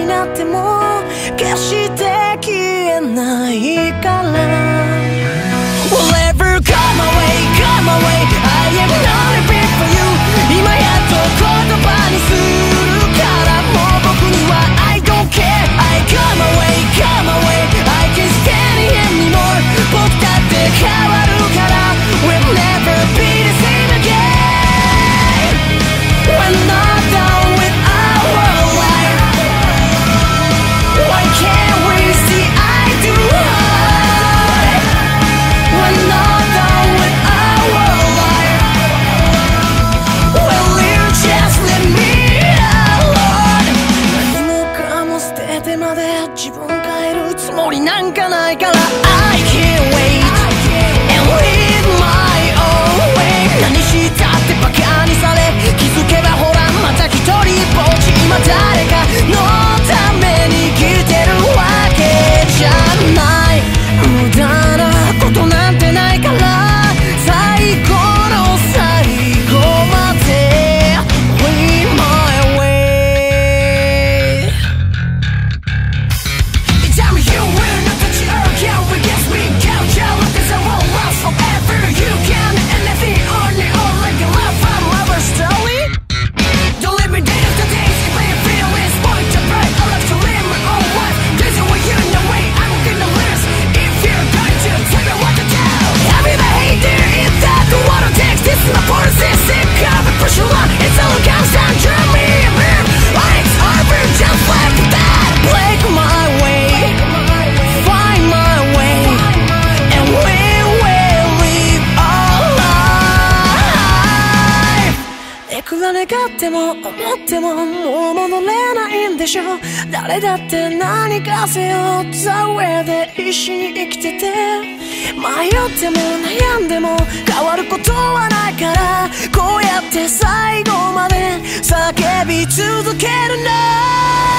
になっても決して消えないから Whatever come away, come away I am not a bit for you 今やっと言葉にするからもう僕には I don't care I come away, come away I can't stand it anymore 僕だって変わるから We'll never be the same again We're not done with our life Why can't we see eye to eye We're not done with our life Will you just let me alone 何もかも捨ててまで自分変えるつもりなんかないから I can't wait and live my own way 何したってバカにされ気づけばほらまた一人ぼっち今誰かのために生きてるわけじゃない無駄なことなんてないから最後の最後まで Live my way Tell me you will not touch our count against me count your love is a whole loss forever You can anything on your own like a love from our story Don't let me day after day see my feelings point to bright I love to live my own life Cause with you in the way I'm gonna lose If you're going to tell me what to do I'll be the hater if that's what it takes This is my policy sick of it push you on It's all a constant journey It's over just like that Break my way Find my way And we will live our life いくら願っても思ってももう戻れないんでしょ誰だって何か背負った上で必死に生きてて迷っても悩んでも変わることはないからこうやって最後まで叫び続けるの